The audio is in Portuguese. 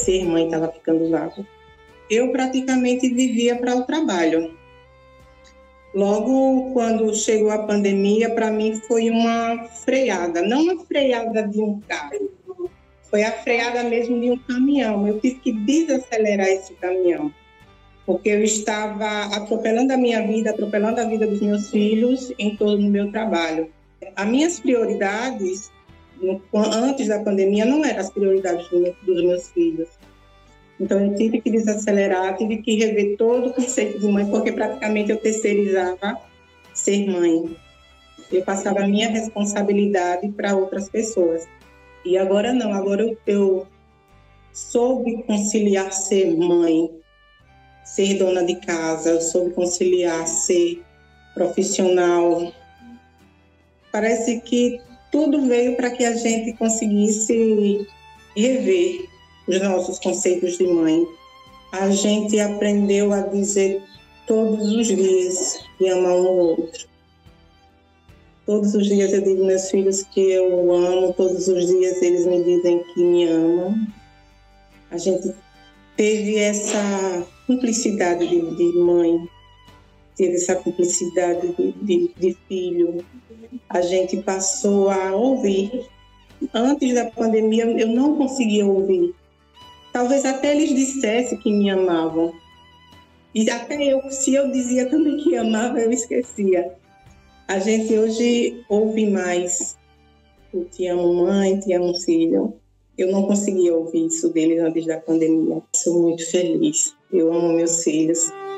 ser mãe estava ficando vago. Eu praticamente vivia para o trabalho. Logo, quando chegou a pandemia, para mim foi uma freada, não uma freada de um carro, foi a freada mesmo de um caminhão. Eu tive que desacelerar esse caminhão, porque eu estava atropelando a minha vida, atropelando a vida dos meus filhos em torno do meu trabalho. As minhas prioridades, antes da pandemia, não eram as prioridades dos meus filhos. Então, eu tive que desacelerar, tive que rever todo o conceito de mãe, porque praticamente eu terceirizava ser mãe. Eu passava a minha responsabilidade para outras pessoas. E agora não, agora eu soube conciliar ser mãe, ser dona de casa, eu soube conciliar ser profissional. Parece que tudo veio para que a gente conseguisse rever os nossos conceitos de mãe. A gente aprendeu a dizer todos os dias que ama um ao outro. Todos os dias eu digo aos meus filhos que eu amo, todos os dias eles me dizem que me amam. A gente teve essa cumplicidade de mãe, teve essa cumplicidade de filho. A gente passou a ouvir. Antes da pandemia eu não conseguia ouvir. Talvez até eles dissessem que me amavam. E até eu, se eu dizia também que amava, eu esquecia. A gente hoje ouve mais. Eu te amo, mãe, te amo, filho. Eu não conseguia ouvir isso deles antes da pandemia. Sou muito feliz. Eu amo meus filhos.